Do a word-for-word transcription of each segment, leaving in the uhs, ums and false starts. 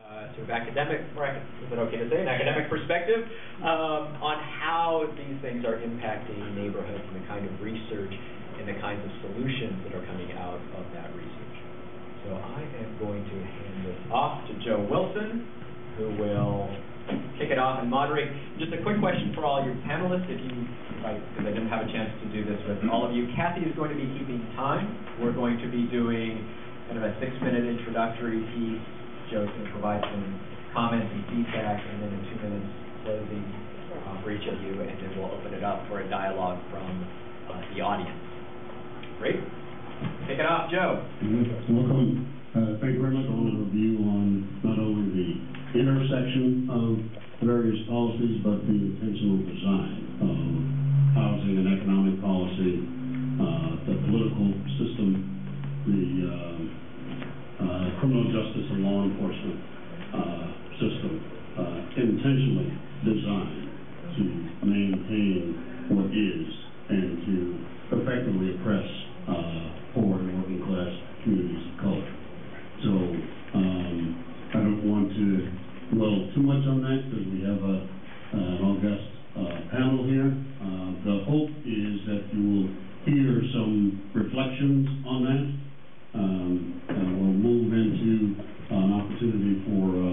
uh, sort of academic, is it okay to say, an academic perspective um, on how these things are impacting neighborhoods and the kind of research and the kinds of solutions that are coming out of that research. So I am going to hand this off to Joe Wilson, who will kick it off and moderate. Just a quick question for all your panelists, if you, because I, I didn't have a chance to do this with all of you. Kathy is going to be keeping time. We're going to be doing kind of a six-minute introductory piece. Joe's going to provide some comments and feedback, and then in two minutes closing uh, for each of you, and then we'll open it up for a dialogue from uh, the audience. Great. Kick it off, Joe. Welcome. Uh, thank you very much for the review on not only the intersection of various policies, but the intentional design of housing and economic policy, uh, the political system, the uh, uh, criminal justice and law enforcement uh, system, uh, intentionally designed to maintain what is and to effectively oppress uh, poor and working class communities of color. So um, I don't want to dwell too much on that because we have a, uh, an all-guest uh, panel here. Uh, the hope is that you will hear some reflections on that. Um, and we'll move into uh, an opportunity for uh,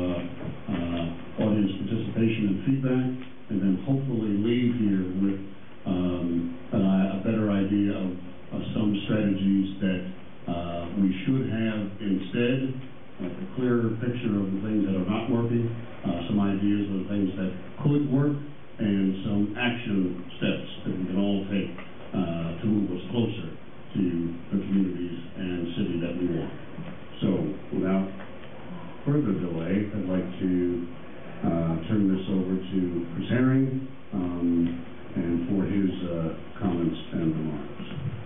uh, audience participation and feedback, and then hopefully leave here with um, a, a better idea of, of some strategies that uh, we should have instead. Like a clearer picture of the things that are not working, uh, some ideas of the things that could work, and some action steps that we can all take uh, to move us closer to the communities and city that we want. So without further delay, I'd like to uh, turn this over to Chris Herring um, and for his uh, comments and remarks.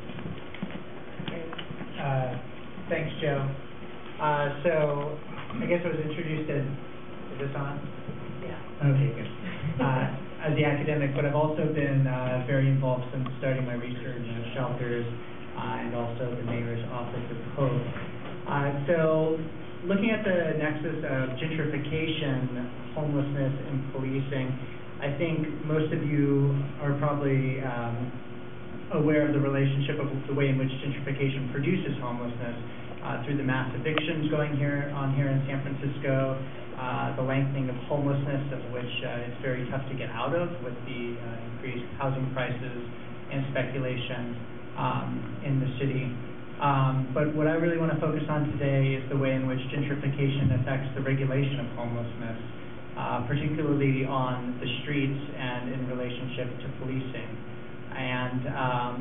Uh, thanks, Joe. Uh, so, I guess I was introduced as, is this on? Yeah. Okay, good. Uh, as the academic, but I've also been uh, very involved since starting my research in shelters uh, and also the Mayor's Office of Hope. Uh, so, looking at the nexus of gentrification, homelessness, and policing, I think most of you are probably um, aware of the relationship of the way in which gentrification produces homelessness. Uh, through the mass evictions going here on here in San Francisco, uh, the lengthening of homelessness, of which uh, it's very tough to get out of with the uh, increased housing prices and speculation um, in the city. Um, but what I really want to focus on today is the way in which gentrification affects the regulation of homelessness, uh, particularly on the streets and in relationship to policing. And um,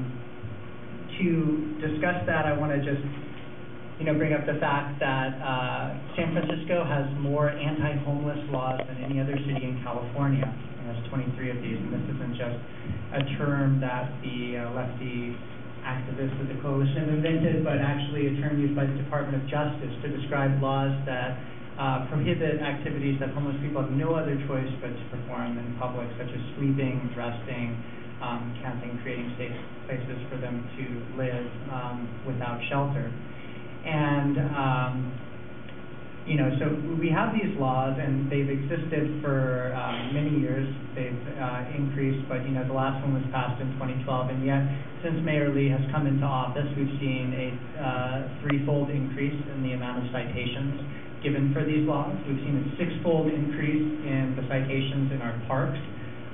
to discuss that, I want to just you know, bring up the fact that uh, San Francisco has more anti-homeless laws than any other city in California. It has twenty-three of these, and this isn't just a term that the uh, lefty activists of the coalition have invented, but actually a term used by the Department of Justice to describe laws that uh, prohibit activities that homeless people have no other choice but to perform in public, such as sleeping, resting, um, camping, creating safe places for them to live um, without shelter. And, um, you know, so we have these laws, and they've existed for um, many years. They've uh, increased, but, you know, the last one was passed in twenty twelve, and yet since Mayor Lee has come into office, we've seen a uh, threefold increase in the amount of citations given for these laws. We've seen a sixfold increase in the citations in our parks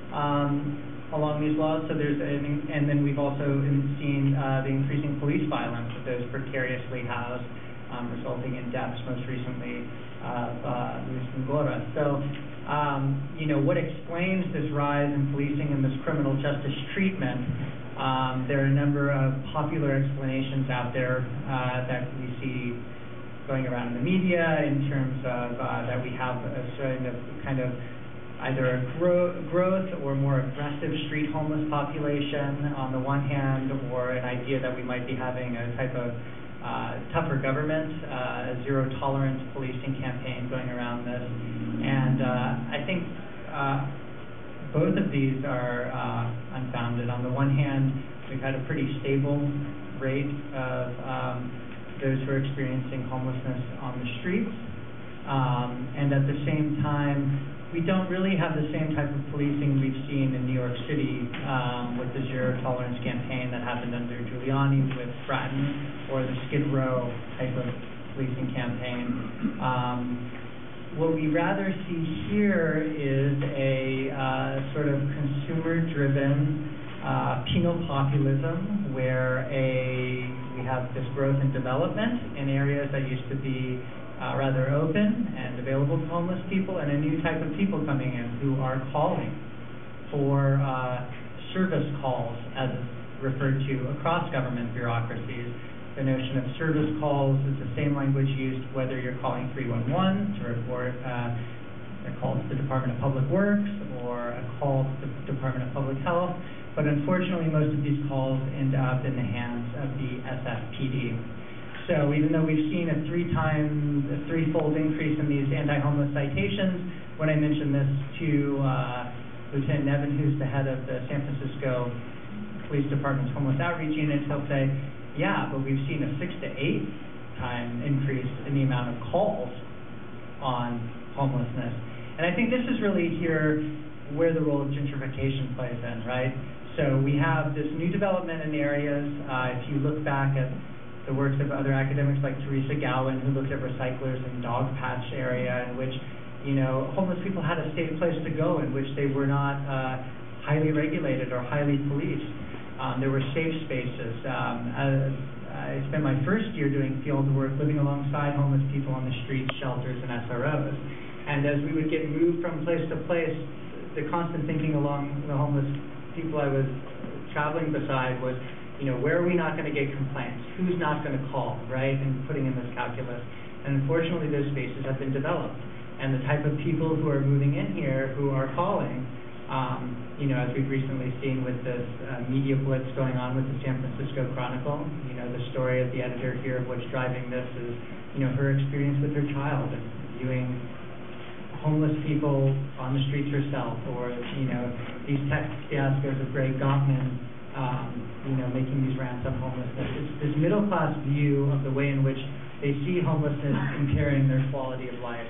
um, along these laws. So there's, an, and then we've also seen uh, the increasing police violence of those precariously housed, um, resulting in deaths, most recently of uh, Luis Ngora. So, um, you know, what explains this rise in policing and this criminal justice treatment? Um, there are a number of popular explanations out there uh, that we see going around in the media in terms of uh, that we have a certain of kind of either a gro growth or more aggressive street homeless population on the one hand, or an idea that we might be having a type of uh, tougher government, uh, a zero tolerance policing campaign going around this. And uh, I think uh, both of these are uh, unfounded. On the one hand, we've had a pretty stable rate of um, those who are experiencing homelessness on the streets. Um, and at the same time, we don't really have the same type of policing we've seen in New York City um, with the Zero Tolerance campaign that happened under Giuliani with Stratton, or the Skid Row type of policing campaign. Um, what we rather see here is a uh, sort of consumer-driven uh, penal populism, where a we have this growth and development in areas that used to be Uh, rather open and available to homeless people, and a new type of people coming in who are calling for uh, service calls, as is referred to across government bureaucracies. The notion of service calls is the same language used whether you're calling three one one to report uh, a call to the Department of Public Works or a call to the Department of Public Health, but unfortunately most of these calls end up in the hands of the S F P D. So even though we've seen a three-time, a threefold increase in these anti-homeless citations, when I mentioned this to uh, Lieutenant Nevin, who's the head of the San Francisco Police Department's Homeless Outreach Unit, he'll say, yeah, but we've seen a six to eight time increase in the amount of calls on homelessness. And I think this is really here where the role of gentrification plays in, right? So we have this new development in areas. Uh, if you look back at the works of other academics like Teresa Gowan, who looked at recyclers in Dog Patch area, in which, you know, homeless people had a safe place to go, in which they were not uh, highly regulated or highly policed. Um, there were safe spaces. Um, as I spent my first year doing field work, living alongside homeless people on the streets, shelters, and S R Os. And as we would get moved from place to place, the constant thinking along the homeless people I was traveling beside was, you know, where are we not going to get complaints? Who's not going to call, right? And putting in this calculus. And unfortunately, those spaces have been developed. And the type of people who are moving in here, who are calling, um, you know, as we've recently seen with this uh, media blitz going on with the San Francisco Chronicle, you know, the story of the editor here of what's driving this is, you know, her experience with her child and viewing homeless people on the streets herself, or, you know, these text fiascos of Greg Gottman, Um, you know, making these rants on homelessness. It's this middle-class view of the way in which they see homelessness impairing their quality of life.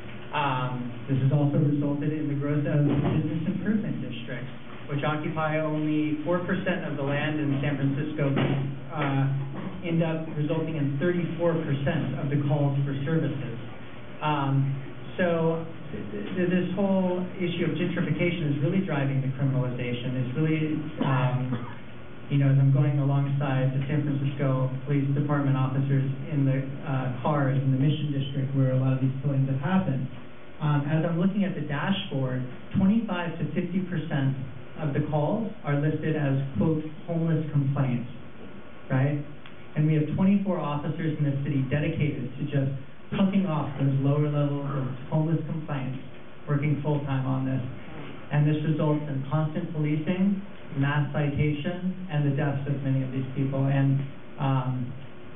Um, this has also resulted in the growth of business improvement districts, which occupy only four percent of the land in San Francisco, uh, end up resulting in thirty-four percent of the calls for services. Um, so th th this whole issue of gentrification is really driving the criminalization. It's really, um, you know, as I'm going alongside the San Francisco Police Department officers in the uh, cars in the Mission District where a lot of these killings have happened, um, as I'm looking at the dashboard, twenty-five to fifty percent of the calls are listed as, quote, homeless complaints, right? And we have twenty-four officers in the city dedicated to just plucking off those lower levels of homeless complaints, working full-time on this. And this results in constant policing, mass citation, and the deaths of many of these people. And um,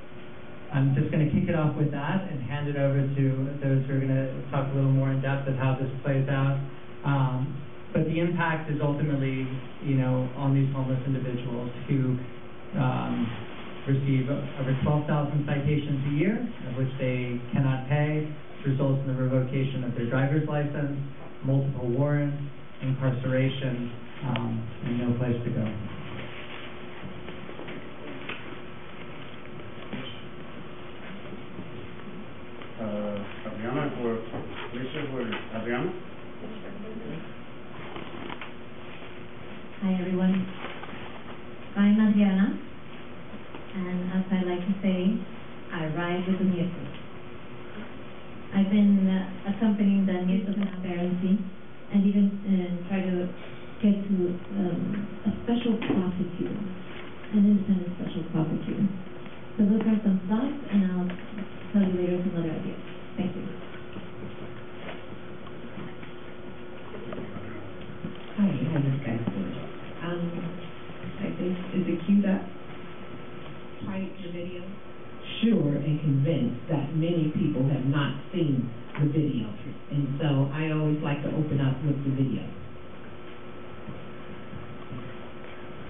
I'm just going to kick it off with that and hand it over to those who are going to talk a little more in depth of how this plays out. Um, but the impact is ultimately, you know, on these homeless individuals who um, receive over twelve thousand citations a year, of which they cannot pay, which results in the revocation of their driver's license, multiple warrants, incarceration, um, and no place to go. Uh, Adrianna, for Phelicia, for Adrianna? Hi everyone, I'm Adrianna, and as I like to say, I ride with the music. I've been uh, accompanying the news of transparency and even uh, try to get to um, a special prosecutor, an independent special prosecutor. So those are some thoughts, and I'll tell you later some other ideas. Thank you. Hi, my name is Gatsby. Um, I think, is it cue that? Play the video? Sure, and convinced that many people have not seen the video. And so I always like to open up with the video.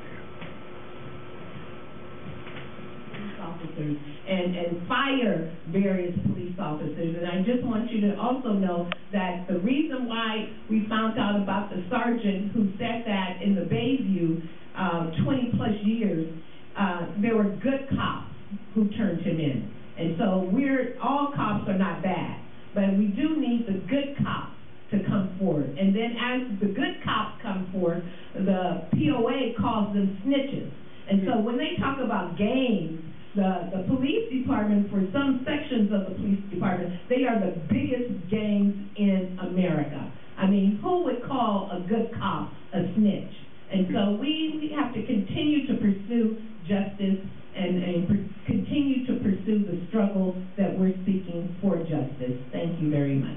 Officers and, and fire various police officers. And I just want you to also know that the reason why we found out about the sergeant who said that in the Bayview uh, twenty plus years, uh, there were good cops who turned him in. And so we're, all cops are not bad, but we do need the good cops to come forward. And then as the good cops come forward, the P O A calls them snitches. And so when they talk about gangs, the, the police department, for some sections of the police department, they are the biggest gangs in America. I mean, who would call a good cop a snitch? And so we, we have to continue to pursue justice and, and pr continue to pursue the struggle that we're seeking for justice. Thank you very much.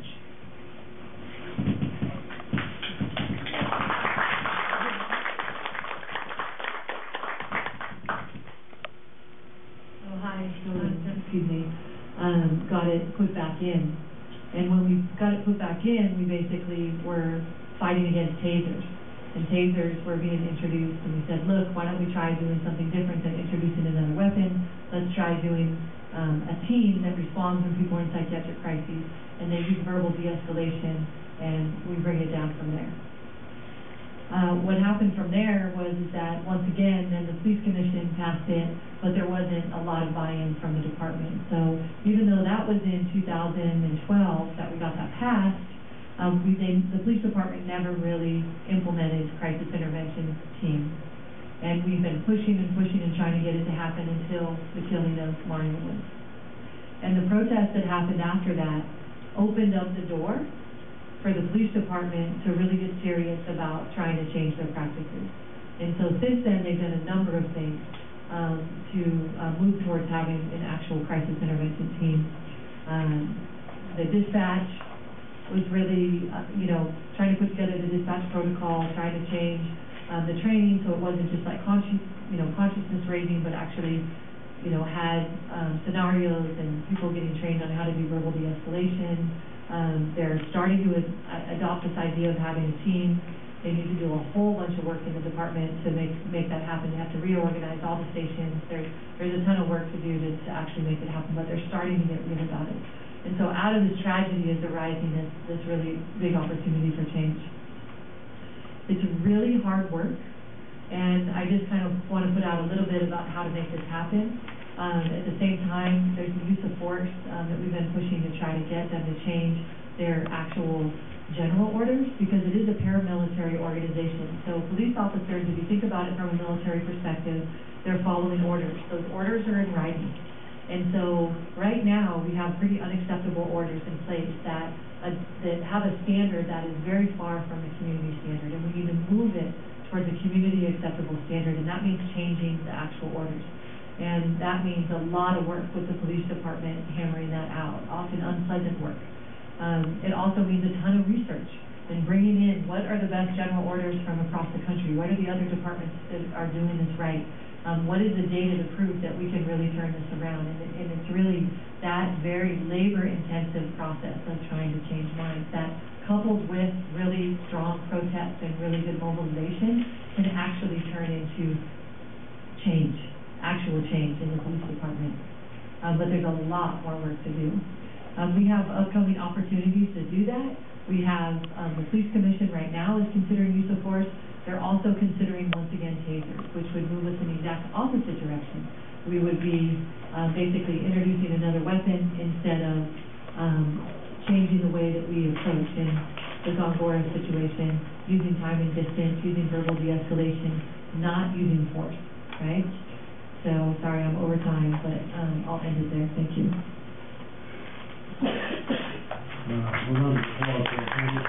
Oh, hi, uh, excuse me, um, got it put back in. And when we got it put back in, we basically were fighting against tasers. And tasers were being introduced, and we said, look, why don't we try doing something different than introducing another weapon? Let's try doing um, a team that responds when people are in psychiatric crises, and they use verbal de-escalation, and we bring it down from there. Uh, what happened from there was that, once again, then the police commission passed it, but there wasn't a lot of buy-in from the department. So even though that was in two thousand twelve that we got that passed, um, we, they, the police department never really implemented crisis intervention teams. And we've been pushing and pushing and trying to get it to happen until the killing of Mario Woods. And the protest that happened after that opened up the door for the police department to really get serious about trying to change their practices. And so since then, they've done a number of things um, to uh, move towards having an actual crisis intervention team. Um, the dispatch was really, uh, you know, trying to put together the dispatch protocol, trying to change um, the training so it wasn't just like conscious, you know, consciousness raising, but actually, you know, had um, scenarios and people getting trained on how to do verbal de-escalation. Um, they're starting to ad adopt this idea of having a team. They need to do a whole bunch of work in the department to make make that happen. They have to reorganize all the stations. There's there's a ton of work to do to, to actually make it happen, but they're starting to get real about it. And so out of this tragedy is arising this, this really big opportunity for change. It's really hard work, and I just kind of want to put out a little bit about how to make this happen. Um, at the same time, there's the use of force um, that we've been pushing to try to get them to change their actual general orders, because it is a paramilitary organization. So police officers, if you think about it from a military perspective, they're following orders. Those orders are in writing. And so right now we have pretty unacceptable orders in place that, uh, that have a standard that is very far from the community standard, and we need to move it towards a community acceptable standard, and that means changing the actual orders. And that means a lot of work with the police department hammering that out, often unpleasant work. Um, it also means a ton of research and bringing in what are the best general orders from across the country, what are the other departments that are doing this right, um, what is the data to prove that we can really turn this around. And, it, and it's really that very labor-intensive process of trying to change minds that, coupled with really strong protest and really good mobilization, can actually turn into change. Actual change in the police department. Um, but there's a lot more work to do. Um, we have upcoming opportunities to do that. We have um, the police commission right now is considering use of force. They're also considering, once again, tasers, which would move us in the exact opposite direction. We would be uh, basically introducing another weapon instead of um, changing the way that we approach in the Gongora situation, using time and distance, using verbal de-escalation, not using force, right? So, sorry, I'm over time, but um, I'll end it there. Thank you. Uh, we're going to pause for a moment.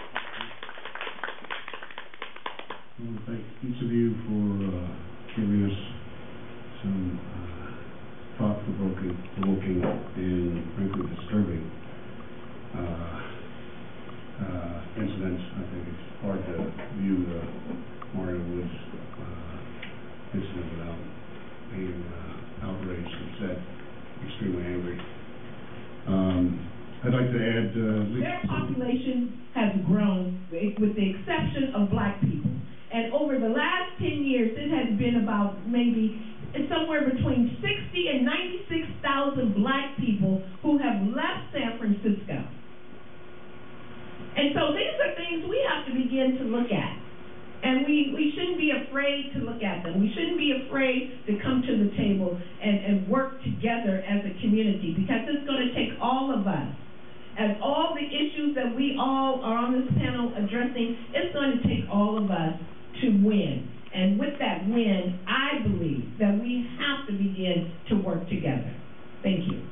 I want to thank each of you for uh, giving us some uh, thought-provoking, provoking, and frankly disturbing uh, uh, incidents. I think it's hard to view the Mario Woods uh, incident without being uh, outraged, upset, extremely angry. Um, I'd like to add uh, their population has grown with the exception of black people. And over the last ten years, it has been about maybe somewhere between sixty and ninety-six thousand black people who have left San Francisco. And so these are things we have to begin to look at. And we, we shouldn't be afraid to look at them. We shouldn't be afraid to come to the table and, and work together as a community, because it's going to take all of us. As all the issues that we all are on this panel addressing, it's going to take all of us to win. And with that win, I believe that we have to begin to work together. Thank you.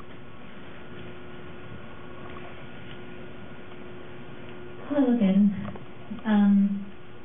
Hello again. Um,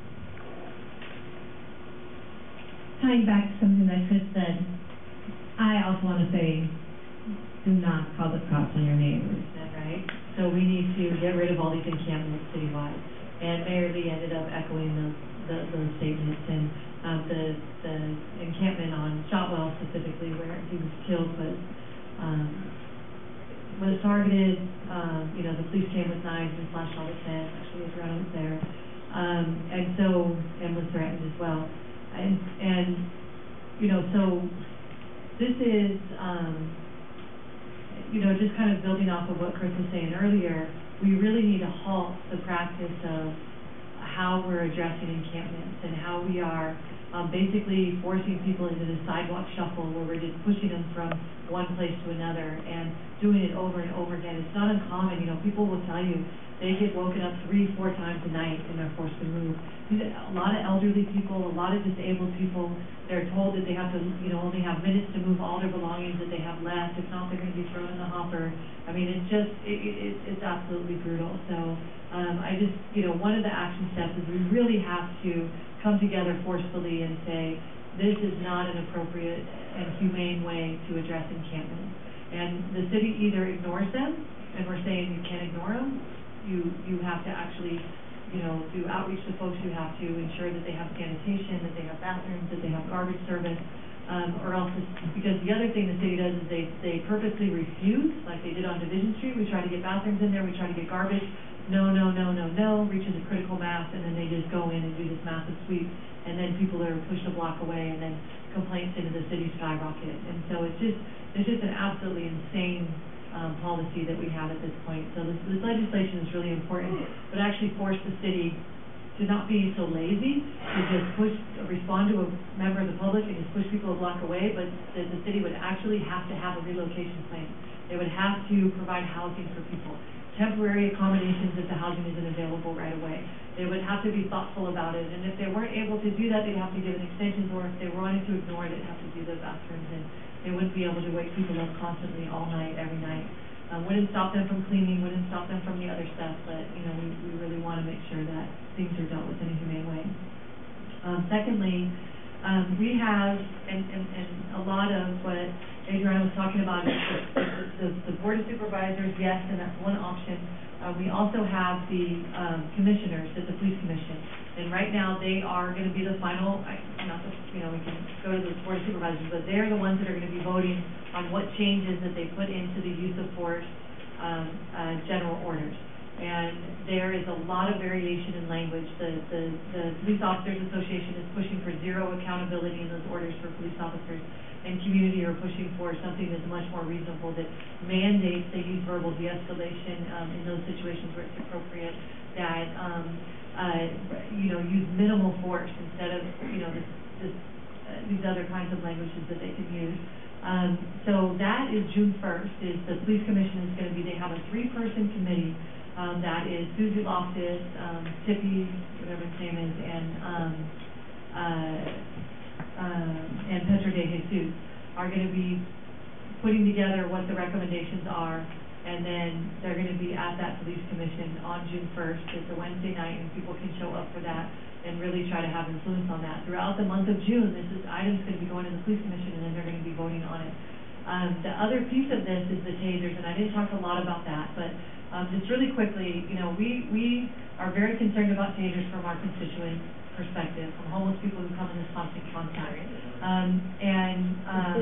tying back to something that Chris said, I also want to say, do not call the cops on your neighbors. Is that right? So we need to get rid of all these encampments citywide. And Mayor Lee ended up echoing those, the, those statements. And um, the, the encampment on Shotwell specifically, where he was killed, was um, was targeted. Um, you know, the police came with knives and slashed all the tents. Actually, Adrianna was there, um, and so and was threatened as well. And and you know, so this is um, you know, just kind of building off of what Chris was saying earlier. We really need to halt the practice of how we're addressing encampments and how we are um, basically forcing people into the sidewalk shuffle, where we're just pushing them from one place to another and doing it over and over again. It's not uncommon. You know, people will tell you they get woken up three, four times a night and they're forced to move. A lot of elderly people, a lot of disabled people, they're told that they have to, you know, only have minutes to move all their belongings that they have left. If not, they're going to be thrown in the hopper. I mean, it's just, it, it, it's absolutely brutal. So um, I just, you know, one of the action steps is we really have to come together forcefully and say, this is not an appropriate and humane way to address encampments. And the city either ignores them, and we're saying you can't ignore them. You, you have to actually, you know, do outreach to folks. You have to ensure that they have sanitation, that they have bathrooms, that they have garbage service, um, or else, it's, because the other thing the city does is they, they purposely refuse, like they did on Division Street. We try to get bathrooms in there, we try to get garbage. No, no, no, no, no, reaches a critical mass, and then they just go in and do this massive sweep, and then people are pushed a block away, and then complaints into the city skyrocket. And so it's just, it's just an absolutely insane um, policy that we have at this point. So this, this legislation is really important, but actually force the city to not be so lazy, to just push, respond to a member of the public and just push people a block away, but that the city would actually have to have a relocation plan. They would have to provide housing for people, temporary accommodations if the housing isn't available right away. They would have to be thoughtful about it, and if they weren't able to do that, they'd have to give an extension, or if they wanted to ignore it, they'd have to do the bathrooms, and they wouldn't be able to wake people up constantly all night, every night. Um, wouldn't stop them from cleaning, wouldn't stop them from the other stuff, but, you know, we, we really want to make sure that things are dealt with in a humane way. Um, secondly, um, we have, and, and, and a lot of what Adrianna was talking about is the, the, the Board of Supervisors, yes, and that's one option. Uh, we also have the um, commissioners at the Police Commission, and right now they are going to be the final, I, not the, you know, we can go to the Board of Supervisors, but they're the ones that are going to be voting on what changes that they put into the use of force um, uh, general orders. And there is a lot of variation in language. The, the, the Police Officers Association is pushing for zero accountability in those orders for police officers, and community are pushing for something that's much more reasonable, that mandates they use verbal de-escalation um, in those situations where it's appropriate, that um, uh, you know, use minimal force instead of, you know, this, this, uh, these other kinds of languages that they can use. Um, so that is June first, is the Police Commission is going to be, they have a three-person committee. Um, that is Susie Loftus, um, Tippy, whatever his name is, and um, uh, uh, and Pedro de Jesus are going to be putting together what the recommendations are, and then they're going to be at that police commission on June first. It's a Wednesday night, and people can show up for that and really try to have influence on that. Throughout the month of June, this is items going to be going to the police commission, and then they're going to be voting on it. Um, the other piece of this is the tasers, and I didn't talk a lot about that, but Um, just really quickly, you know, we, we are very concerned about tasers from our constituent perspective, from homeless people who come in this constant contact. Um, and, um,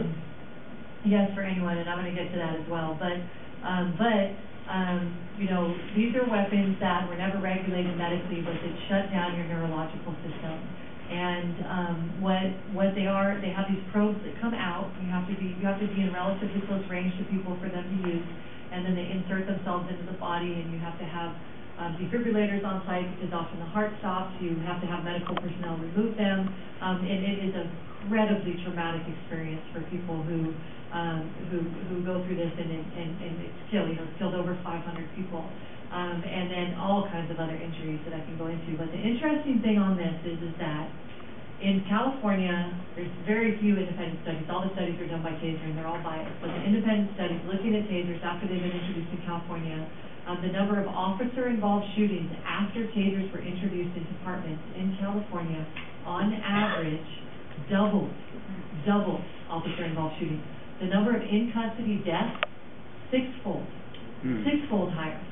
yes, for anyone, and I'm going to get to that as well. But, um, but um, you know, these are weapons that were never regulated medically, but that shut down your neurological system. And um, what what they are, they have these probes that come out. You have to be you have to be in relatively close range to people for them to use. and then they insert themselves into the body, and you have to have um, defibrillators on site because often the heart stops. You have to have medical personnel remove them, um, and it is an incredibly traumatic experience for people who um, who who go through this, and and and it's killed. You know, it's killed over five hundred people, um, and then all kinds of other injuries that I can go into. But the interesting thing on this is is that in California, there's very few independent studies. All the studies are done by Taser, and they're all biased. But the independent studies looking at Tasers after they've been introduced in California, um, the number of officer-involved shootings after Tasers were introduced in departments in California, on average, doubled, doubled officer-involved shootings. The number of in-custody deaths, sixfold, mm. sixfold higher.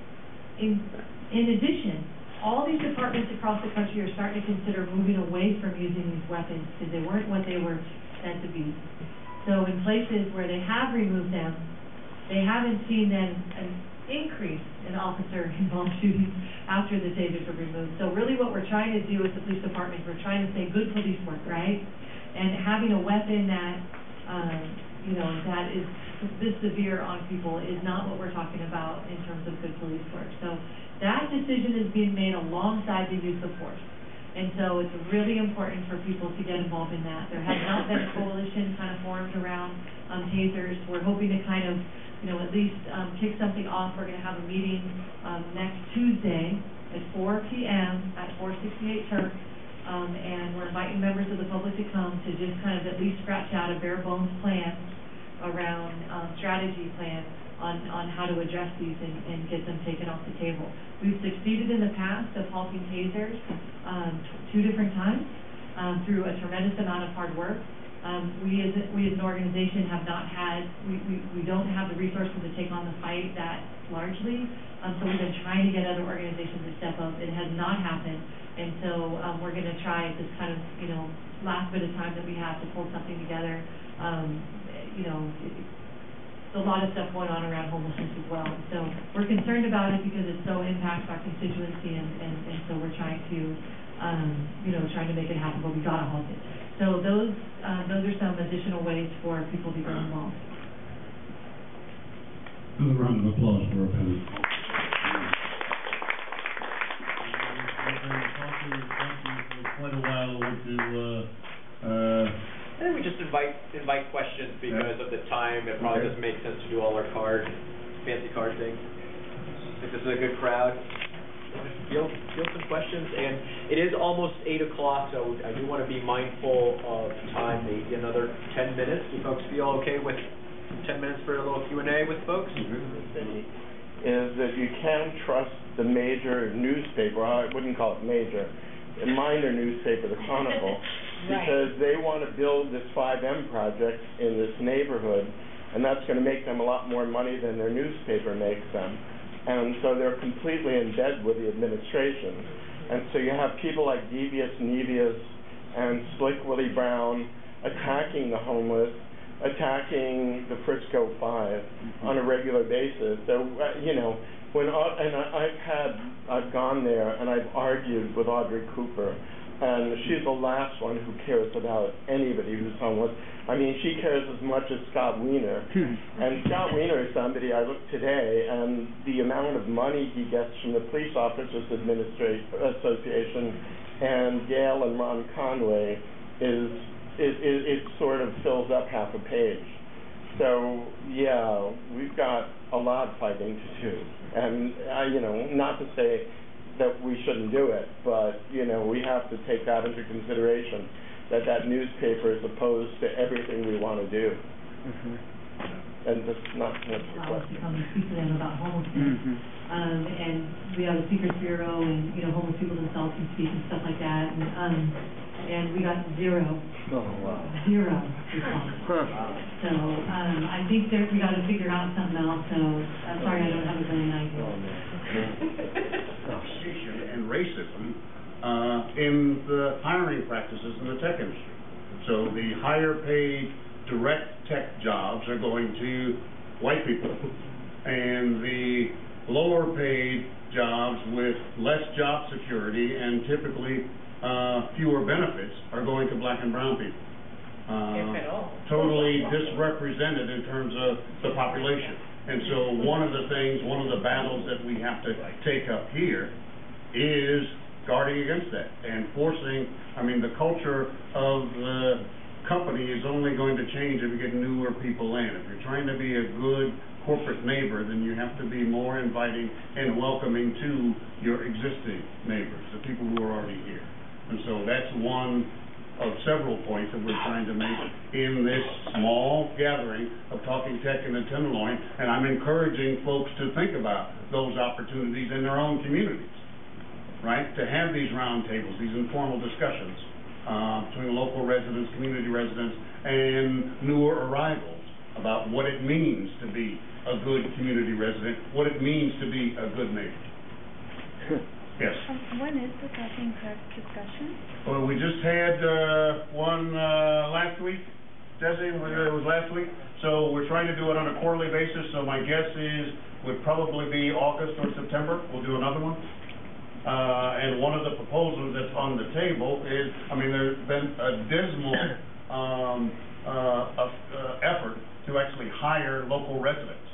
In, in addition, all these departments across the country are starting to consider moving away from using these weapons because they weren't what they were meant to be. So in places where they have removed them, they haven't seen then an increase in officer-involved shootings after the tasers were removed. So really what we're trying to do as the police department, we're trying to say good police work, right? And having a weapon that, um, you know, that is this severe on people is not what we're talking about in terms of good police work. So that decision is being made alongside the use of force. And so it's really important for people to get involved in that. There has not been a coalition kind of formed around um, tasers. We're hoping to kind of, you know, at least um, kick something off. We're going to have a meeting um, next Tuesday at four p m at four sixty-eight Turk. Um, and we're inviting members of the public to come to just kind of at least scratch out a bare bones plan around um, strategy plan on, on how to address these and, and get them taken off the table. We've succeeded in the past of halting tasers um, two different times um, through a tremendous amount of hard work. Um, we, as, we as an organization have not had, we, we, we don't have the resources to take on the fight that largely, um, so we've been trying to get other organizations to step up. It has not happened, and so um, we're going to try at this kind of, you know, last bit of time that we have to pull something together. Um, you know, a lot of stuff going on around homelessness as well. So we're concerned about it because it so impacts our constituency, and, and, and so we're trying to, um, you know, trying to make it happen, but we got to halt it. So those, uh, those are some additional ways for people to get involved. Another round of applause for our panel. For quite a while, I want to uh, uh, I think we just invite invite questions because yeah. of the time. It probably okay. doesn't make sense to do all our card, fancy card things. I think this is a good crowd. Field, field some questions, and it is almost eight o'clock, so I do want to be mindful of time. Maybe another ten minutes. Do folks feel okay with ten minutes for a little Q and A with folks? Mm-hmm. Is that you can trust the major newspaper? I wouldn't call it major, a minor newspaper, the Chronicle. Right. Because they want to build this five M project in this neighborhood, and that's going to make them a lot more money than their newspaper makes them. And so they're completely in bed with the administration. And so you have people like Devious Nevious and Slick Willie Brown attacking the homeless, attacking the Frisco Five mm-hmm. on a regular basis. So, uh, you know, when uh, and I, I've had, I've gone there and I've argued with Audrey Cooper, and she's the last one who cares about anybody who's homeless. I mean, she cares as much as Scott Wiener. And Scott Wiener is somebody, I looked today, and the amount of money he gets from the Police Officers Administration Association and Gail and Ron Conway is, it, it, it sort of fills up half a page. So, yeah, we've got a lot fighting to do. And, uh, you know, not to say that we shouldn't do it, but, you know, we have to take that into consideration, that that newspaper is opposed to everything we want to do. Mm-hmm. And that's not much of a question. Come and speak to them about homelessness. Mm-hmm. um, and we have a Speakers Bureau, and, you know, homeless people themselves can speak and stuff like that. And, um, and we got zero. Oh, wow. Zero response. Huh. So um, I think that we got to figure out something else. So I'm uh, sorry I don't have a really nice one. And racism uh, in the hiring practices in the tech industry. So the higher paid direct tech jobs are going to white people, and the lower paid jobs with less job security and typically uh, fewer benefits are going to black and brown people. uh, If at all. totally disrepresented in terms of the population. And so one of the things, one of the battles that we have to take up here is guarding against that and forcing, I mean, the culture of the company is only going to change if you get newer people in. If you're trying to be a good corporate neighbor, then you have to be more inviting and welcoming to your existing neighbors, the people who are already here. And so that's one of several points that we're trying to make in this small gathering of Talking Tech in the Tenderloin, and I'm encouraging folks to think about those opportunities in their own communities, right? To have these round tables, these informal discussions uh, between local residents, community residents, and newer arrivals about what it means to be a good community resident, what it means to be a good neighbor. Yes. Um, when is the Talking Tech discussion? Well, we just had uh, one uh, last week, Desi, it was last week. So we're trying to do it on a quarterly basis. So my guess is would probably be August or September. We'll do another one. Uh, and one of the proposals that's on the table is, I mean, there's been a dismal um, uh, uh, effort to actually hire local residents.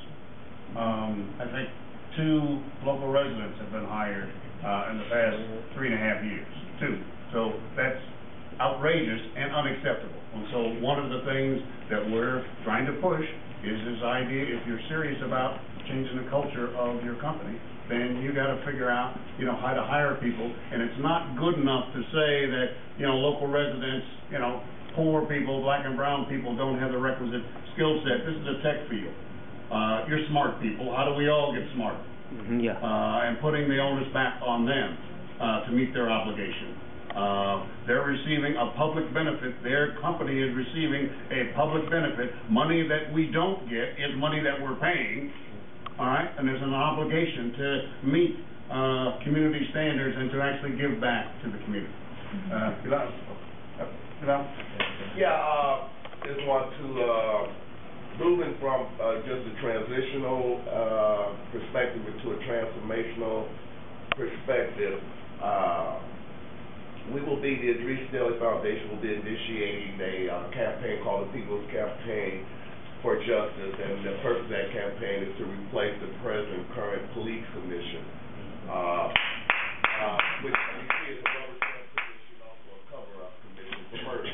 Um, I think two local residents have been hired Uh, in the past three and a half years, too. So that's outrageous and unacceptable. And so one of the things that we're trying to push is this idea, if you're serious about changing the culture of your company, then you got to figure out, you know, how to hire people. And it's not good enough to say that, you know, local residents, you know, poor people, black and brown people don't have the requisite skill set. This is a tech field. Uh, you're smart people. How do we all get smarter? Mm-hmm, yeah. Uh, and putting the onus back on them uh, to meet their obligation. Uh, they're receiving a public benefit. Their company is receiving a public benefit. Money that we don't get is money that we're paying. All right, and there's an obligation to meet uh, community standards and to actually give back to the community. Uh, Bilal? Bilal? Yeah, uh, just want to. Uh, Moving from uh, just a transitional uh, perspective into a transformational perspective, uh, we will be, the Adrianna Camerena Foundation will be initiating a uh, campaign called the People's Campaign for Justice, and the purpose of that campaign is to replace the present current police commission, uh, uh, which we see as a rubber stamp commission, also a cover-up commission for murder.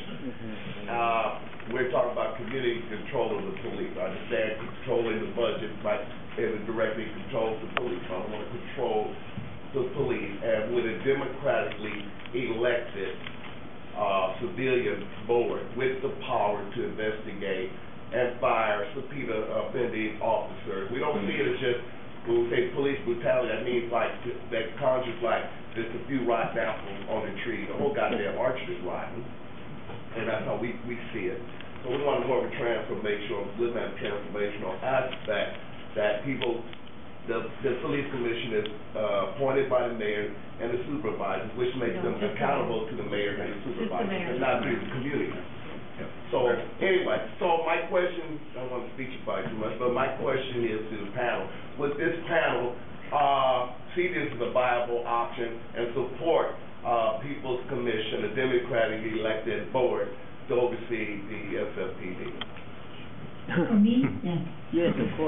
Uh, we're talking about community control of the police. I understand controlling the budget, but it directly controls the police. I don't want to control the police. And with a democratically elected uh, civilian board with the power to investigate and fire subpoena offending officers, we don't see it as just, when we say police brutality, that means like, that conjures like just a few rotten apples on the tree. The whole goddamn orchard is rotten. And that's how we, we see it. So we want to go over transformational, live that transformational aspect that people, the, the police commission is uh, appointed by the mayor and the supervisors, which makes them accountable to the mayor and the supervisors, and not to the community. So anyway, so my question, I don't want to speechify too much, but my question is to the panel. Would this panel uh, see this as a viable option and support Uh, People's Commission, a democratically elected board to oversee the S F P D? For me, yes. Yes, of course.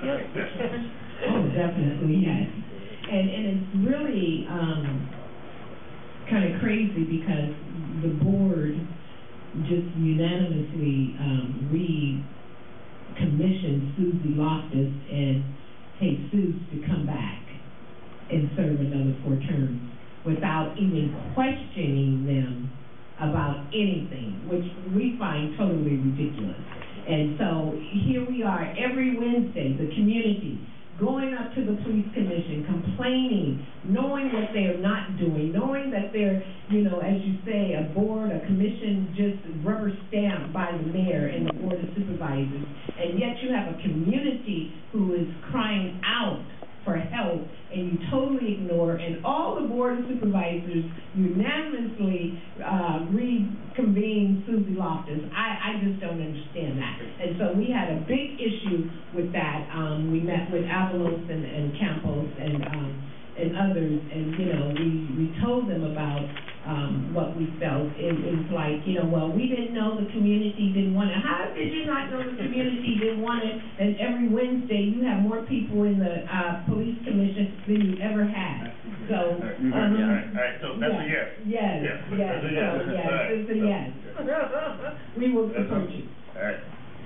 Oh, definitely, yes. And and it's really um, kind of crazy because the board just unanimously um, re-commissioned Susie Loftus and Jesus to come back and serve another four terms, without even questioning them about anything, which we find totally ridiculous. And so here we are every Wednesday, the community, going up to the police commission, complaining, knowing what they're not doing, knowing that they're, you know, as you say, a board, a commission just rubber stamped by the mayor and the board of supervisors, and yet you have a community who is crying out for help, and you totally ignore, and all the board of supervisors unanimously uh, reconvened Susie Loftus. I, I just don't understand that. And so we had a big issue with that. Um, we met with Avalos and, and Campos and um, and others, and you know, we, we told them about um, what we felt. It was like, you know, well, we didn't know the community didn't want it. How did you not know the community didn't want it? And every Wednesday, you have more people in the uh, police commission than you ever had. So, all right, um, all right, all right, so that's a yes. Yes, yes, yes, that's a so, yes. yes, All right. it's a yes. We will support you. All right.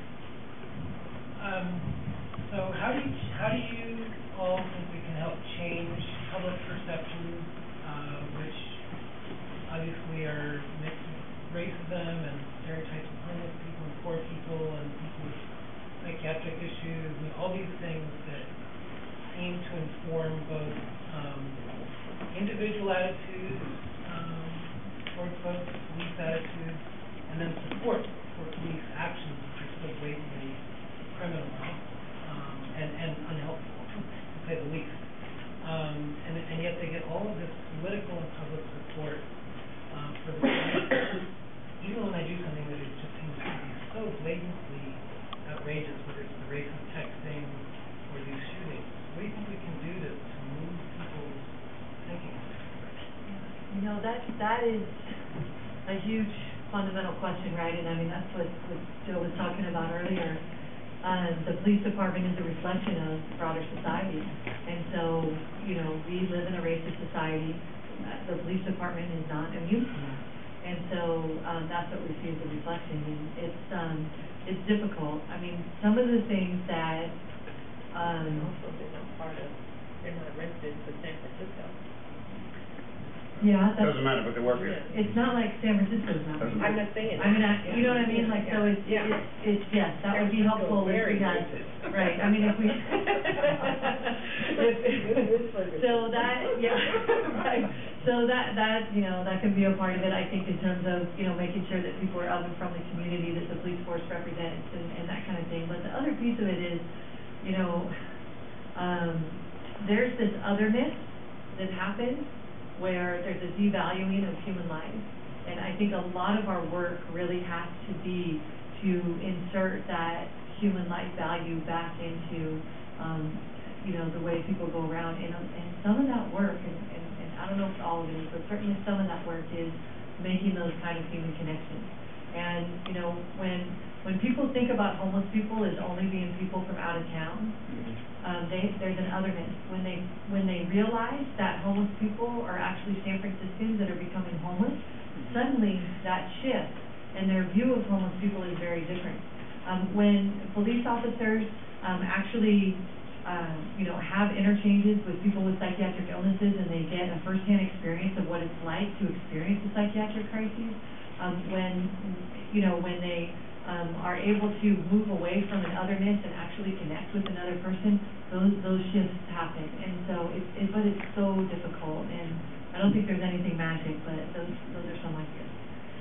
Um, so how do you, how do you all think we can help change public perceptions, uh, which obviously are mixed with racism and stereotypes of homeless people and poor people and people with psychiatric issues and all these things that seem to inform both um, individual attitudes um, toward folks, police attitudes, and then support for police actions which are so blatantly criminal um, and, and unhelpful, to say the least. Um, and, and yet they get all of this political and public support uh, for the even when they do something that is just seems to be so blatantly outrageous, whether it's the racist texting or these shootings. What do you think we can do to, to move people's thinking in this direction? You know, that that is a huge fundamental question, right? And I mean, that's what, what Joe was talking about earlier. Uh, the police department is a reflection of broader society. And so, you know, we live in a racist society. Uh, the police department is not immune to that. And so um, that's what we see as a reflection. And it's, um, it's difficult. I mean, some of the things that... Um, also, they're not part of, they're not residents of San Francisco. Yeah, that's... Doesn't matter, but they work here. It's not like San Francisco's not. Doesn't I'm not saying that. I mean, I, you know what I mean? Yeah, Like, yeah. so it's, yeah. it's, it's, yes, that would be helpful if we had, right, I mean, if we, if, so that, yeah, right, so that, that, you know, that could be a part of it, I think, in terms of, you know, making sure that people are of and from the community that the police force represents and, and that kind of thing. But the other piece of it is, you know, um, there's this otherness that happens where there's a devaluing of human life. And I think a lot of our work really has to be to insert that human life value back into, um, you know, the way people go around. And, and some of that work, and, and, and I don't know if all of it is, but certainly some of that work is making those kind of human connections. And, you know, when when people think about homeless people as only being people from out of town, um, they, there's an otherness. When they when they realize that homeless people are actually San Franciscans that are becoming homeless, suddenly that shift and their view of homeless people is very different. Um, when police officers um, actually, uh, you know, have interchanges with people with psychiatric illnesses and they get a firsthand experience of what it's like to experience a psychiatric crisis, um, when, you know, when they um, are able to move away from an otherness and actually connect with another person, those those shifts happen. And so, it, it, but it's so difficult, and I don't think there's anything magic, but those those are some ideas.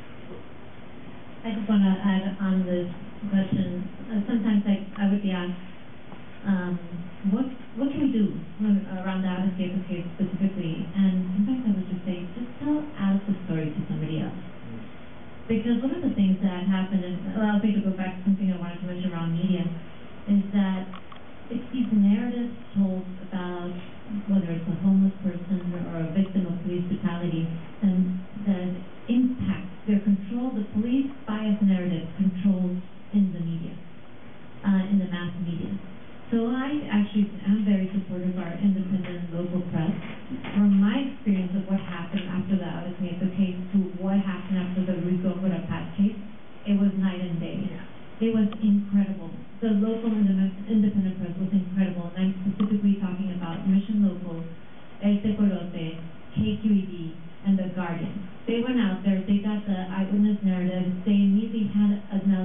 I just want to add on this question. Uh, sometimes I, I would be asked, um, what what can we do around the out-of-state case specifically? And sometimes I would just say, just tell Alice's story to somebody else. Because one of the things that happened, and allows me to go back to something I wanted to mention around media, is that it's these narratives told about whether it's a homeless person or a victim of police brutality, and that impact their control, the police bias narrative controls in the media, uh, in the mass media. So I actually am very supportive of our independent local press. From my experience of what happened after the out-of-state case to what happened after the Rico Patch case, it was night and day. It was incredible. The local independent press was incredible, and I'm specifically talking about Mission Local, El Tecolote, K Q E D, and The Guardian. They went out there, they got the eyewitness narrative, they immediately had an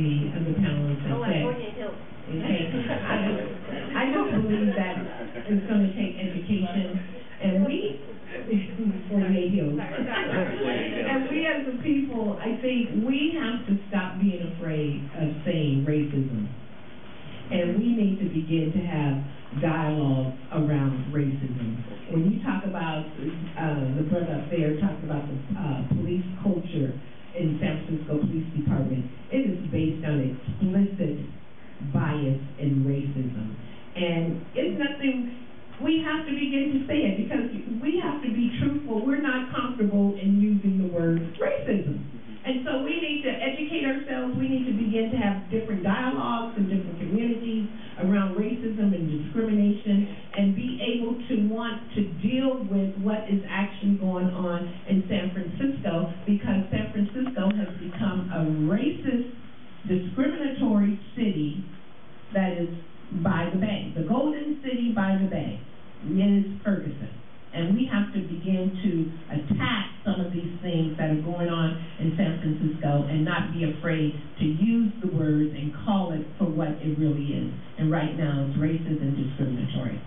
the other panelists have Oh, I said. forty-eight Hills. Okay. I just, I just believe that it's gonna take education, and we, forty-eight Hills. And we as a people, I think we have to stop being afraid of saying racism. And we need to begin to have dialogue around racism. When you talk about, uh, the brother up there talked about the, uh, police culture in San Francisco Police Department, it is based on explicit bias and racism. And it's nothing, we have to begin to say it because we have to be truthful. We're not comfortable in using the word racism. And so we need to educate ourselves. We need to begin to have different dialogues in different communities around racism and discrimination and be able to want to deal with what is actually going on in San Francisco, because San Francisco has become a racist, discriminatory city that is by the bay. The Golden City by the bay is Ferguson. And we have to begin to attack some of these things that are going on in San Francisco and not be afraid to use the words and call it for what it really is. And right now, it's racist and discriminatory.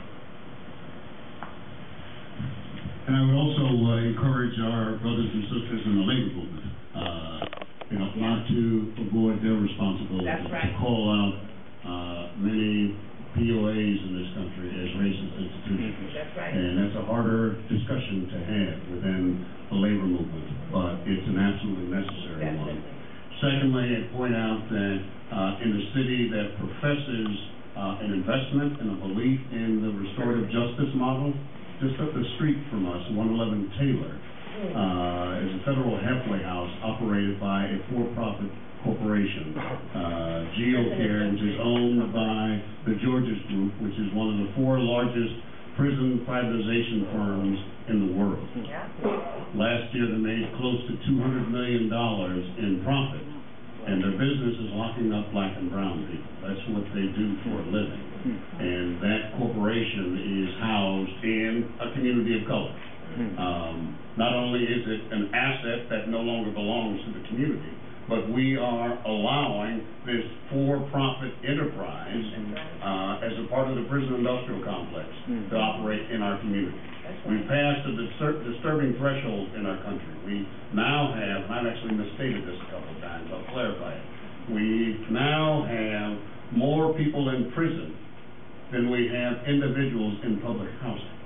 And I would also uh, encourage our brothers and sisters in the labor movement, uh, you know, not to avoid their responsibility That's right. to call out uh, many P O As in this country as racist institutions. That's right. And that's a harder discussion to have within the labor movement, but it's an absolutely necessary one. Secondly, I point out that uh, in a city that professes uh, an investment and a belief in the restorative justice model, just up the street from us, one eleven Taylor, uh, is a federal halfway house operated by a for-profit corporation, uh, GeoCare, which is owned by the Georges Group, which is one of the four largest prison privatization firms in the world. Yeah. Last year, they made close to two hundred million dollars in profit, and their business is locking up black and brown people. That's what they do for a living. And that corporation is housed in a community of color. Um, not only is it an asset that no longer belongs to the community, but we are allowing this for-profit enterprise uh, as a part of the prison industrial complex to operate in our community. We've passed a distur disturbing threshold in our country. We now have, and I've actually misstated this a couple of times, I'll clarify it. We now have more people in prison than we have individuals in public housing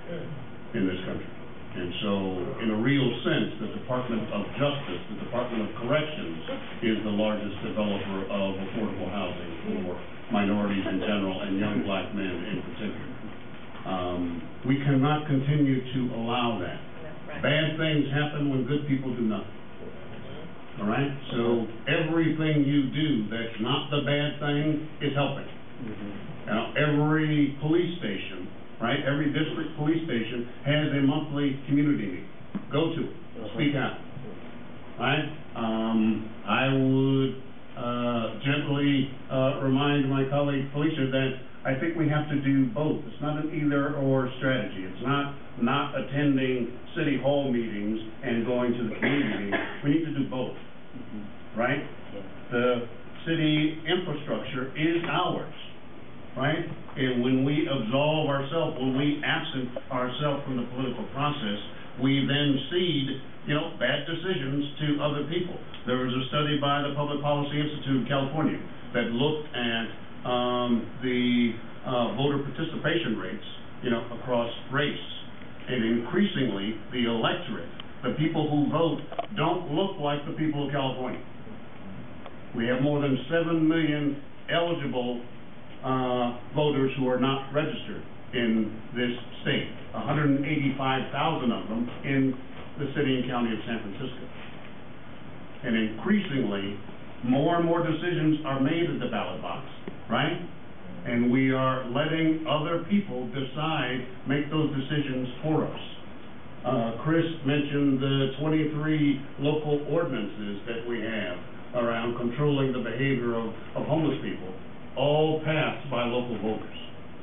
in this country. And so, in a real sense, the Department of Justice, the Department of Corrections, is the largest developer of affordable housing for minorities in general and young black men in particular. Um, we cannot continue to allow that. Right. Bad things happen when good people do nothing. All right? So, everything you do that's not the bad thing is helping. Now, every police station, right, every district police station has a monthly community meeting. Go to it. Speak out. Right? Um, I would uh, gently uh, remind my colleague Phelicia that I think we have to do both. It's not an either-or strategy. It's not not attending city hall meetings and going to the community meetings. We need to do both. Right? The city infrastructure is ours. Right? And when we absolve ourselves, when we absent ourselves from the political process, we then cede, you know, bad decisions to other people. There was a study by the Public Policy Institute in California that looked at um, the uh, voter participation rates, you know, across race. And increasingly, the electorate, the people who vote, don't look like the people of California. We have more than seven million eligible Uh, voters who are not registered in this state, one hundred eighty-five thousand of them in the city and county of San Francisco. And increasingly, more and more decisions are made at the ballot box, right? And we are letting other people decide, make those decisions for us. Uh, Chris mentioned the twenty-three local ordinances that we have around controlling the behavior of, of homeless people, all passed by local voters.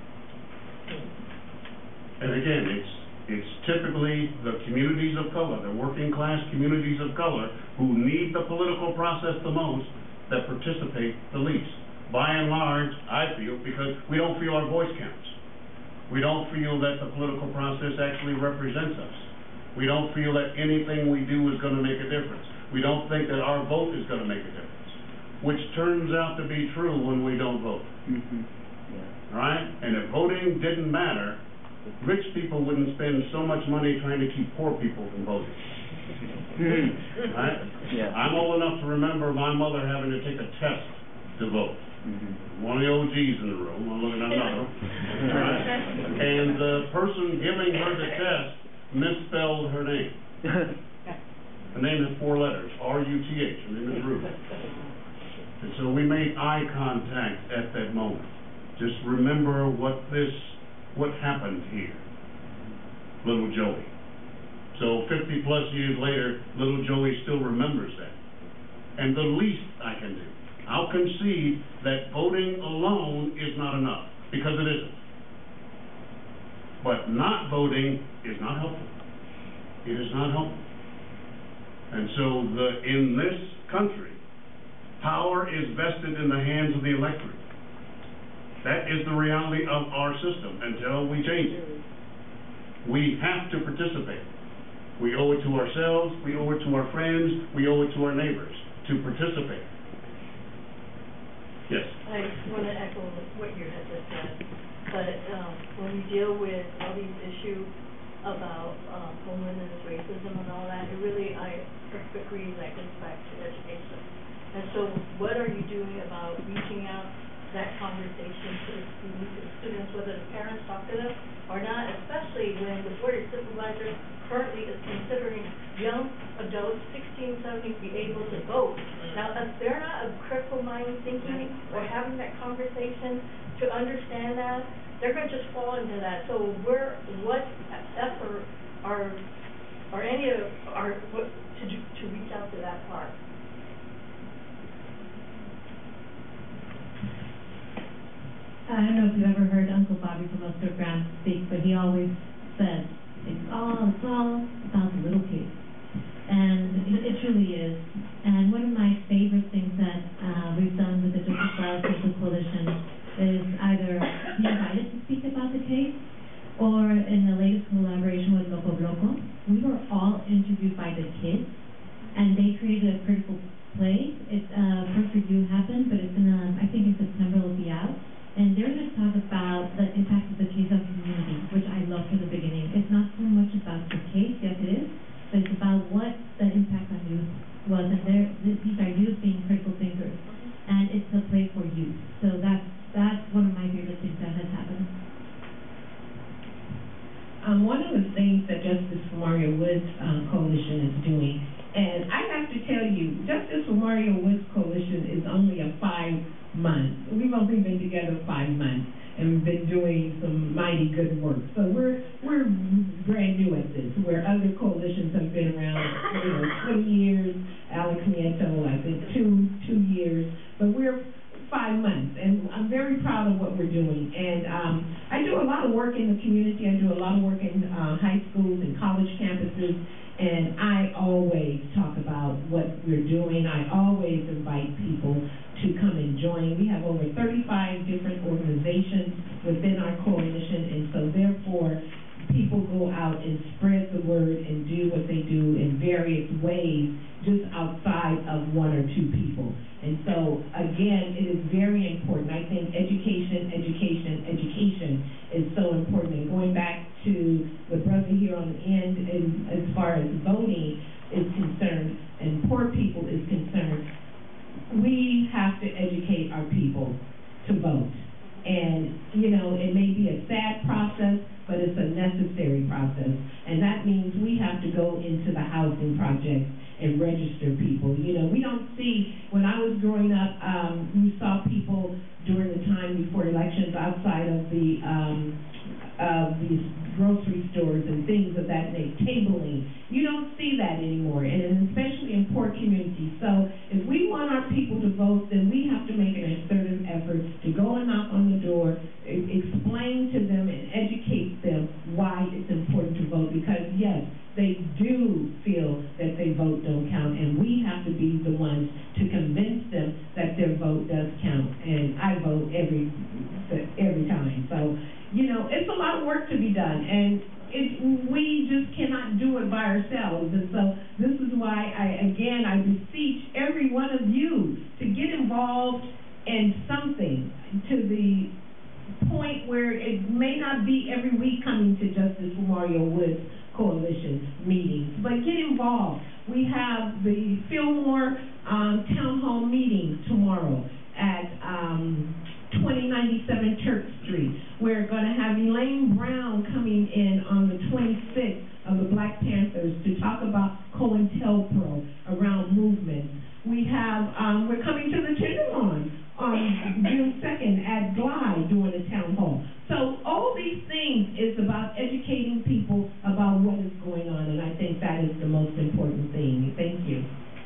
And again, it's it's typically the communities of color, the working class communities of color, who need the political process the most, that participate the least. By and large, I feel, because we don't feel our voice counts. We don't feel that the political process actually represents us. We don't feel that anything we do is going to make a difference. We don't think that our vote is going to make a difference, which turns out to be true when we don't vote. Mm-hmm. Yeah. Right? And if voting didn't matter, rich people wouldn't spend so much money trying to keep poor people from voting. Right? Yeah. I'm old enough to remember my mother having to take a test to vote. Mm-hmm. One of the O Gs in the room, I'm looking at another. Right? And the person giving her the test misspelled her name. Her name has four letters, R U T H, her name is Ruth. And so we made eye contact at that moment. Just remember what this, what happened here. Little Joey. So fifty plus years later, little Joey still remembers that. And the least I can do, I'll concede that voting alone is not enough, because it isn't. But not voting is not helpful. It is not helpful. And so the, in this country, power is vested in the hands of the electorate. That is the reality of our system until we change it. We have to participate. We owe it to ourselves, we owe it to our friends, we owe it to our neighbors to participate. Yes? I want to echo what you had just said, but um, when we deal with all these issues about um, homelessness, racism, and all that, it really, I agree, that goes back to education. And so what are you doing about reaching out that conversation to the students, to the students, whether the parents talk to them or not, especially when the board of supervisors currently is considering young adults, sixteen, seventeen, to be able to vote. Now, if they're not of critical mind thinking or having that conversation to understand that, they're going to just fall into that. So we're, what effort are, are any of, are, what, to, to reach out to that part? I don't know if you've ever heard Uncle Bobby from U S F Grant speak, but he always said, it's all, it's all about the little kids. And it, it truly is. And one of my favorite things that uh, we've done with the District Five Social Coalition is either be invited to speak about the case, or in the latest collaboration with Loco Loco, we were all interviewed by the kids, and they created a critical play. It's uh, first review happened, but it's in, uh, I think in September it'll be out. And they're going to talk about the impact of the case on community, which I love from the beginning. It's not so much about the case, yes it is, but it's about what the impact on youth was. And they're, these are youth being critical thinkers. And it's a play for youth. So that's, that's one of my favorite things that has happened. Um, one of the things that Justice for Mario Woods um, Coalition is doing, and I have to tell you, Justice for Mario Woods Coalition is only a five months. We've only been together five months, and we've been doing some mighty good work. So we're we're brand new at this, where other coalitions have been around, you know, twenty years. Alex Nieto, I think two two years, but we're five months, and I'm very proud of what we're doing. And um, I do a lot of work in the community. I do a lot of work in uh, high schools and college campuses. And I always talk about what we're doing. I always invite people to come and join. We have over thirty-five different organizations within our coalition, and so therefore people go out and spread the word and do what they do in various ways just outside of one or two people. And so, again, it is very important. I think education, education, education is so important. And going back to the brother here on the end, and as far as voting is concerned and poor people is concerned, we have to educate our people to vote. And, you know, it may be a sad process, but it's a necessary process. And that means we have to go into the housing projects and register people. You know, we don't see, when I was growing up, um, we saw people during the time before elections outside of the, um, uh, these grocery stores and things of that nature, tabling. You don't see that anymore, and especially in poor communities. So if we want our people to vote, then we have to make an assertive effort to go and knock on the door, explain to them and educate them why it's important to vote, because yes, they do feel that they vote don't count, and we have to be the ones to convince them that vote does count, and I vote every every time. So, you know, it's a lot of work to be done, and it, we just cannot do it by ourselves. And so this is why, I again, I beseech every one of you to get involved in something to the point where it may not be every week coming to Justice Memorial Woods Coalition meetings, but get involved. We have the Fillmore um, Town Hall meeting tomorrow at um, twenty ninety-seven Turk Street. We're going to have Elaine Brown coming in on the twenty-sixth of the Black Panthers to talk about COINTELPRO around movement. We have, um, we're coming to the Tenderloin on June second at Glide doing a town hall. So all these things is about educating people about what is going on, and I think that is the most important thing. Thank you.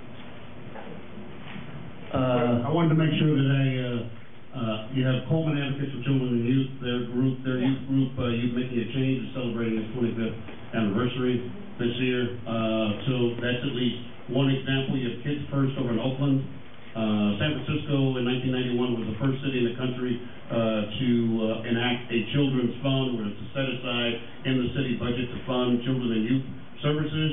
Uh, I wanted to make sure that I, uh, uh, you have Coleman Advocates for Children and Youth, their group, their youth group, uh, youth making a change is celebrating its twenty-fifth anniversary this year. Uh, so that's at least one example. You have Kids First over in Oakland. Uh, San Francisco in nineteen ninety-one was the first city in the country uh, to uh, enact a children's fund, where it's a set aside in the city budget to fund children and youth services.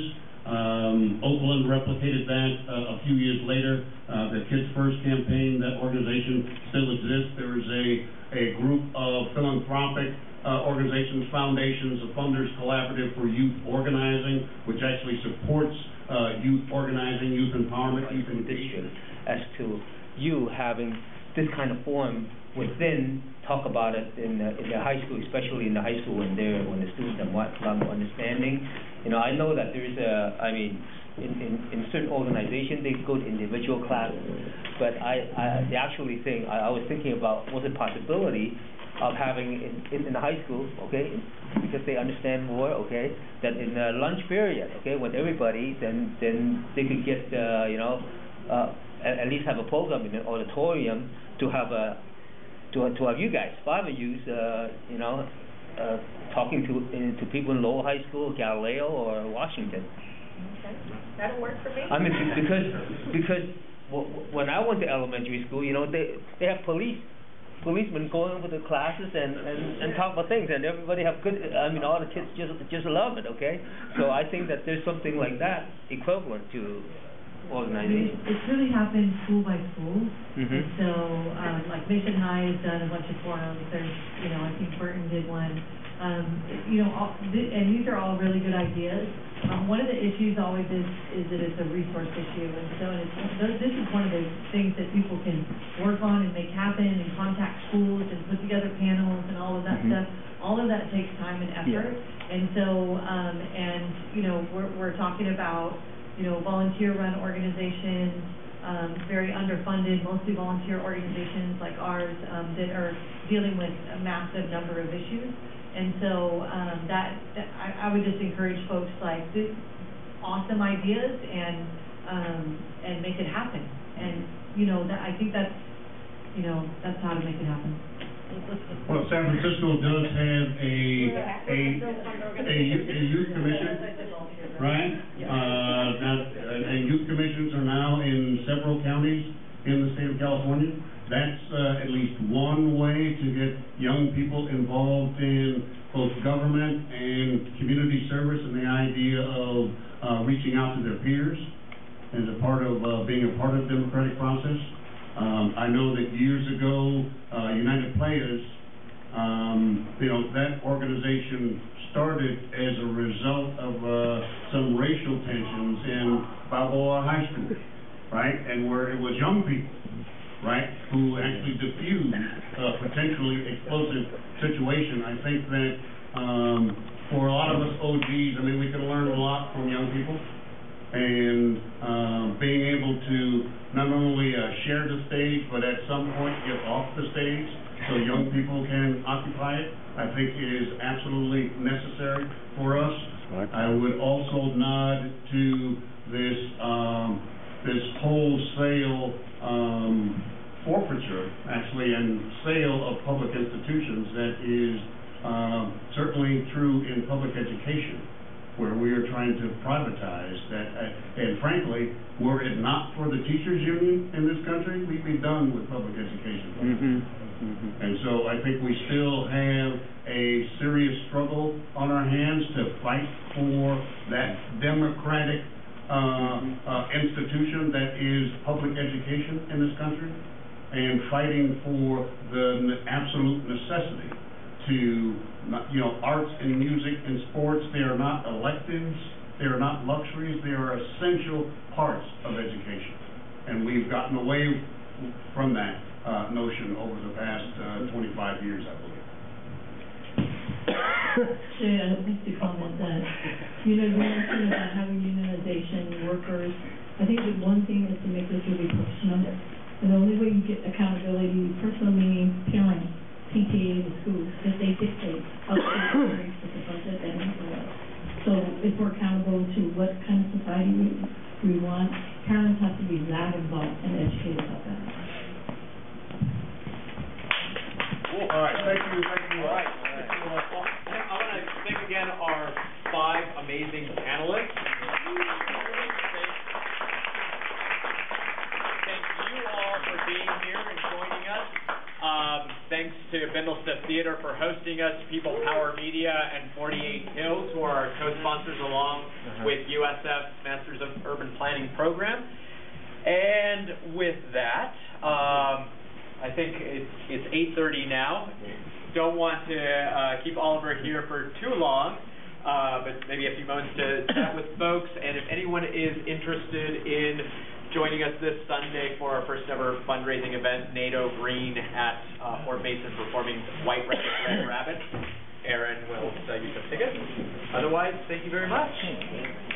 Um, Oakland replicated that uh, a few years later. Uh, the Kids First campaign, that organization still exists. There is a, a group of philanthropic uh, organizations, foundations, a funders collaborative for youth organizing, which actually supports uh, youth organizing, youth empowerment, youth engagement. As to you having this kind of forum within, talk about it in the, in the high school, especially in the high school when they're, when the students have more understanding. You know, I know that there is a, I mean, in, in, in certain organizations they go to individual classes, but I, I the actually thing, I, I was thinking about was a possibility of having in, in, in the high school, okay, because they understand more, okay, that in the lunch period, okay, when everybody, then, then they could get, uh, you know, uh, at least have a program in an auditorium to have a to to have you guys, five of you, uh, you know, uh, talking to uh, to people in Lowell High School, Galileo, or Washington. Okay, that'll work for me. I mean, because because w when I went to elementary school, you know, they they have police policemen going over the classes and, and and talk about things, and everybody have good. I mean, all the kids just just love it. Okay, so I think that there's something like that equivalent to organization. I mean, it's really happened school by school. Mm-hmm. And so, um, like Mission High has done a bunch of forums. There's, you know, I think Burton did one. Um, you know, all, th and these are all really good ideas. Um, one of the issues always is is that it's a resource issue, and so and it's, this is one of the things that people can work on and make happen, and contact schools and put together panels and all of that mm-hmm. stuff. All of that takes time and effort, yeah. and so um, and you know we're we're talking about. You know, volunteer-run organizations, um, very underfunded, mostly volunteer organizations like ours um, that are dealing with a massive number of issues. And so um, that, that I, I would just encourage folks like this, awesome ideas and um, and make it happen. And you know, that I think that's you know that's how to make it happen. Well, San Francisco does have a a a, a youth commission, right? Uh, now, and youth commissions are now in several counties in the state of California. That's uh, at least one way to get young people involved in both government and community service, and the idea of uh, reaching out to their peers as a part of uh, being a part of the democratic process. Um, I know that years ago, uh, United Players, um, you know, that organization started as a result of uh, some racial tensions in Balboa High School, right? And where it was young people, right, who actually diffused a potentially explosive situation. I think that um, for a lot of us O Gs, I mean, we can learn a lot from young people. And uh, being able to not only uh, share the stage, but at some point get off the stage so young people can occupy it, I think is absolutely necessary for us. Right. I would also nod to this um, this wholesale um, forfeiture, actually, and sale of public institutions that is uh, certainly true in public education. where we are trying to privatize that, uh, and frankly, were it not for the teachers union in this country, we'd be done with public education. Mm-hmm. Mm-hmm. And so I think we still have a serious struggle on our hands to fight for that democratic uh, uh, institution that is public education in this country, and fighting for the n- absolute necessity to, you know, arts and music and sports. They are not electives, they are not luxuries, they are essential parts of education. And we've gotten away from that uh, notion over the past uh, twenty-five years, I believe. Jay, I'd like to comment that, you know, you mentioned about having unionization, workers. I think the one thing is to make this really personal. And the only way you get accountability, personal meaning parents, P T A, the schools, that they dictate how to operate with the budget and everything else. So if we're accountable to what kind of society we, we want, parents have to be that involved and educated about that. Cool. All right, thank you, thank you. All right. All right. Well, I want to thank again our five amazing panelists. Thank you all for being here and joining us. Um, thanks to Bindlestead Theater for hosting us, People Power Media, and forty-eight Hills, who are our co-sponsors along uh-huh. with U S F Masters of Urban Planning Program. And with that, um, I think it's, it's eight thirty now. Don't want to uh, keep Oliver here for too long, uh, but maybe a few moments to chat with folks. And if anyone is interested in joining us this Sunday for our first ever fundraising event, NATO Green at uh, Fort Mason, performing White Rabbit, Red Rabbit, Aaron will sell you some tickets. Otherwise, thank you very much.